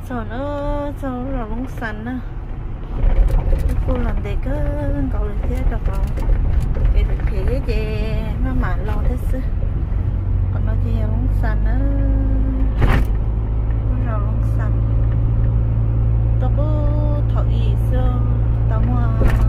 sau nó là lông xanh á cô làm để có cậu lên thế cả cậu cái gì nó mà lo thế chứ còn nó chỉ lông xanh á nó là lông xanh tao có thổi xưa tao mua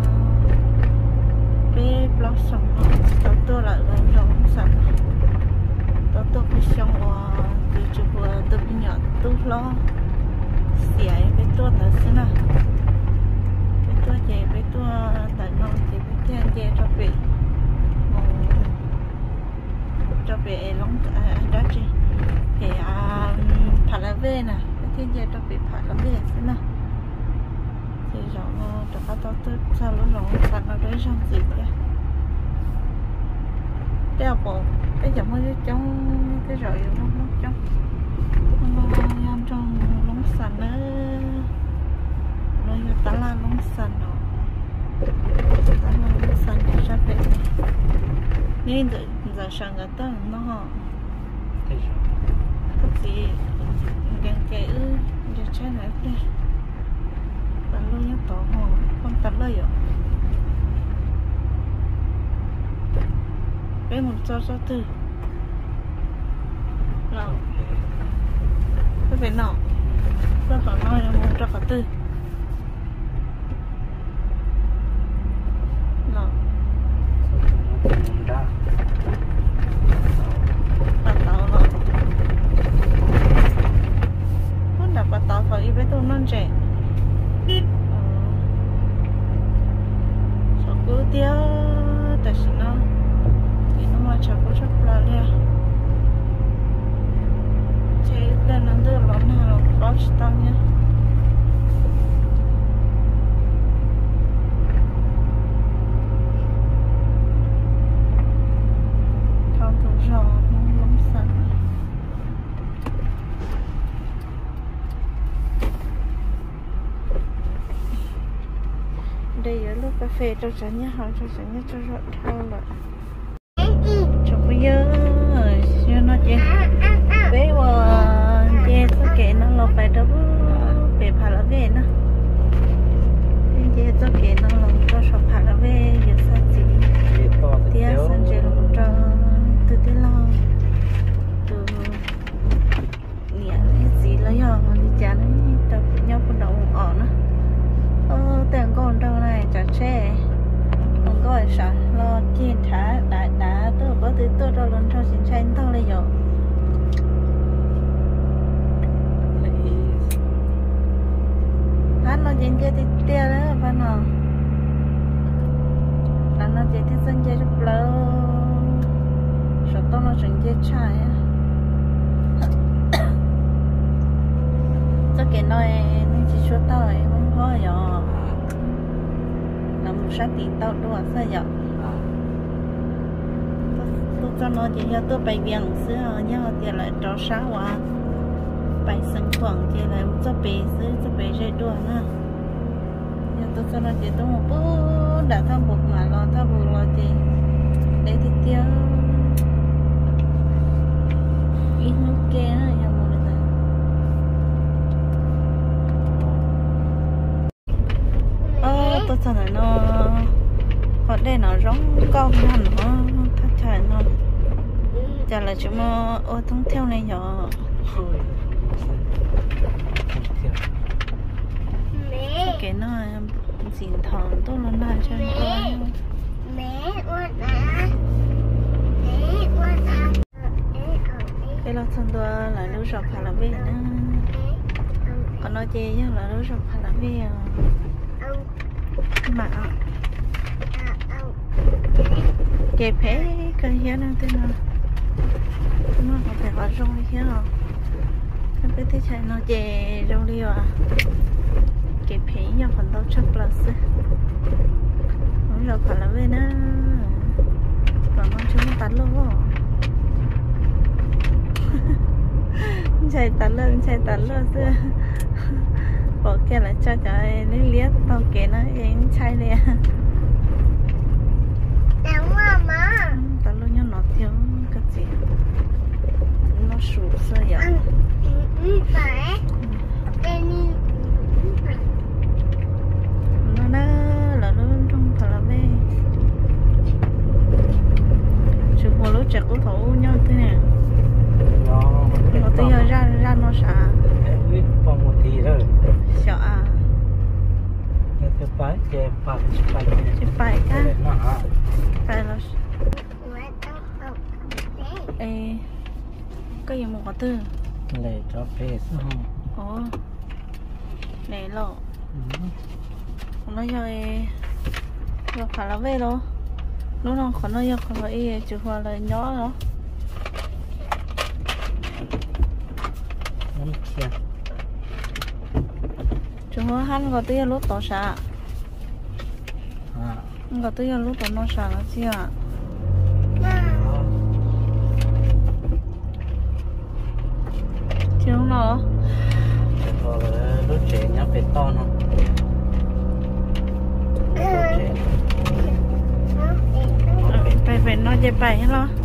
cái blossom tao tôi lại lên lông xanh tao cái xong từ chụp từ nhỏ tôi lo xỉa cái tua thật xí nè cái tua chè cái tua tại non thì cái thiên chè cho về lóng đó chị thì phải là về nè cái thiên chè cho về phải là về xí nè thì rồi cho các tao tôi sao nó rồi sạch nó đấy xong gì thế đeo bộ cái giống như trong cái rồi nó trong ăn trong lông xanh á nó ta là lông xanh đó ta là lông xanh để ra về nên giờ sáng cái tao nó cái gì gần cái giờ trái này đây ta luôn nhớ tỏ hồ con ta lấy rồi cái một số từ rồi cái phải nọ rất là nói là một rất là tư nọ bắt tàu nọ con đặt bắt tàu phải với tôi non trẻ số cứ tiêu tại sao nó thì nó mà chẳng có chắc là liền lên ăn được lắm nào có tăng nhé thao thủ giò lắm xanh đây ở lúc cà phê cho chán nhé họ cho chán nhé cho rõ thao lại chồng bây giờ cho nó chị bé che số kệ nó lột phải đâu bé phải là về nó che số kệ nó lột cho sọc phải là về giờ sao chị tia sang chơi lột cho từ từ lo từ nhẹ gì lấy giờ mà đi chán ấy tập nhau con đầu ở nó tiền con đâu này chả che không có ai sợ lo chiên thả đã tôi có thứ tôi đâu lần cho xin tranh thôi lấy giờ nó trên kia thì tia đó bạn nào là nó chỉ thiên sinh chơi rất lâu số to nó chuyển chơi trái á cho cái nói nên chỉ số tao ấy không có giờ là một sát tiền tao đua sao giờ tôi cho nó chỉ cho tôi bài viện xưa nhớ tiền lại cho sáng quá bài sinh khoảng chỉ là một số bể xứ số bể dây đua nữa nhưng tôi cho nó chỉ tôi một bữa đã thăm buộc mà lo thăm buộc lo thì để thì tiêu ít nước kia nữa nhà một lần tôi cho nó ở đây nó giống con hẳn nó thắt chặt nó chả là chúng nó ô thông theo này nhỏ cái nó dính thòng tôi nó làm cho con mẹ uất à cái là thằng tôi là lưu sọc phải là về nữa còn nói chơi nhá là lưu sọc phải là về mà kẹp hết cái hiến nào thế nào nó có thể vào rong đi hiến nào em biết thế chạy nó chè rong đi à kẹp hết nhau phần tao chắc là sẽ nó rồi phải là về nữa còn nó chúng tắn luôn chạy tắn lên xưa bỏ kia lại cho trời lấy liếc tao kể nó em chạy liền tắn luôn nhá nó thiếu cái gì nó sụp sao vậy chơi phải chỉ phải cả nó hả phải là ê cái gì một cái tư để cho phê xong ồ để lộ nó chơi rồi phải là về đâu lúc nào còn nó giờ còn phải chịu hoa là nhỏ đó nắm kia chúng nó hắn có tới lúc tỏ xả có tới lúc tỏ nó xả là gì à chứ không nó rồi lúc trẻ nhá phải to nó phải nó dễ phải hết lo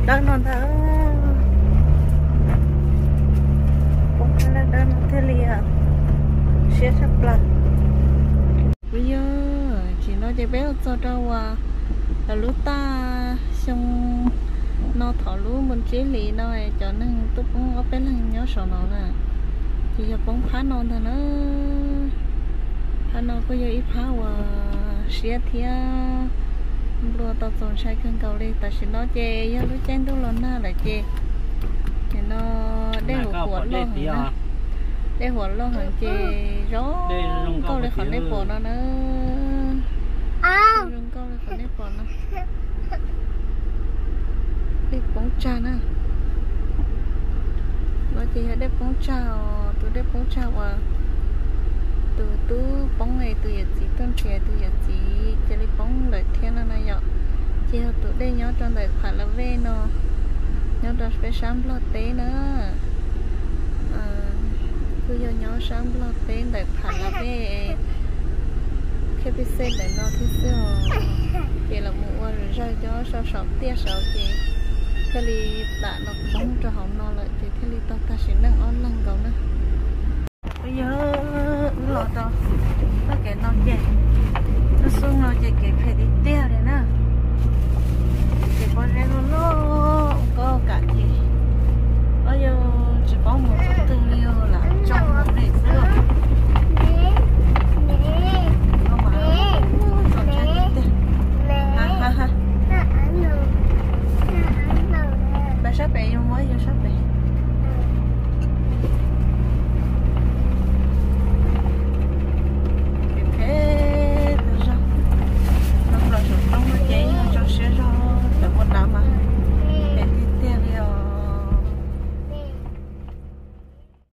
đơn non thở cũng khá là đơn thế liền sẽ sắp là bây giờ chỉ nói cho bé cho đâu là lúc ta xong nó thọ lúa mình chế lì nó cho nên tôi cũng có bé lần nhớ sợ nó nè thì giờ bóng phá non thôi nữa phá non có giờ ít phá xía thía luôn tao trồng sai khăn cầu đi ta chỉ nó chê giờ lúc chen tôi lần na lại chê thì nó đeo hột luôn hả đeo hột luôn hả chê gió câu lại khỏi đeo hột nó nữa rừng câu lại khỏi đeo hột nó đi bóng trà nữa nó chỉ là đeo bóng trà tôi đeo bóng trà và từ tú bóng này từ giờ chỉ tuần trẻ từ giờ chỉ chỉ lấy bóng lại thiên nó này vậy chỉ là tụi đây nhớ trong đời phải là về nó nhớ trong phải sáng lo té nữa cứ giờ nhớ sáng lo té đời phải là về khi bị xe để nó thì sao chỉ là mua rồi ra cho sao sọt tia sọt gì cái li đã nó bóng cho họ nó lại thì cái li tao ta sẽ nâng on lăng cầu nữa bây giờ lọt rồi nó kể nó chè nó xuống nó chè kể phải đi tia này nè thì con rể nó có cả gì bây giờ chỉ có một chút tư liệu là trong một này